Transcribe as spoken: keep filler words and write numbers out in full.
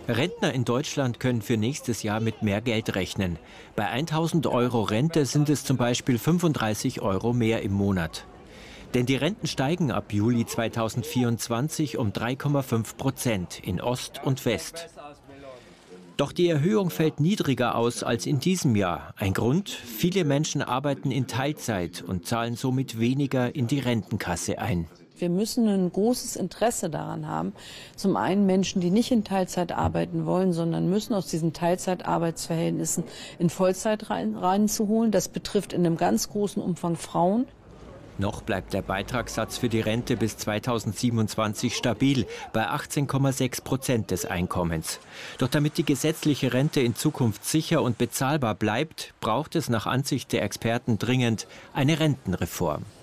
Rentner in Deutschland können für nächstes Jahr mit mehr Geld rechnen. Bei tausend Euro Rente sind es zum Beispiel fünfunddreißig Euro mehr im Monat. Denn die Renten steigen ab Juli zweitausendvierundzwanzig um drei Komma fünf Prozent in Ost und West. Doch die Erhöhung fällt niedriger aus als in diesem Jahr. Ein Grund: viele Menschen arbeiten in Teilzeit und zahlen somit weniger in die Rentenkasse ein. Wir müssen ein großes Interesse daran haben, zum einen Menschen, die nicht in Teilzeit arbeiten wollen, sondern müssen aus diesen Teilzeitarbeitsverhältnissen in Vollzeit rein, reinzuholen. Das betrifft in einem ganz großen Umfang Frauen. Noch bleibt der Beitragssatz für die Rente bis zweitausendsiebenundzwanzig stabil bei achtzehn Komma sechs Prozent des Einkommens. Doch damit die gesetzliche Rente in Zukunft sicher und bezahlbar bleibt, braucht es nach Ansicht der Experten dringend eine Rentenreform.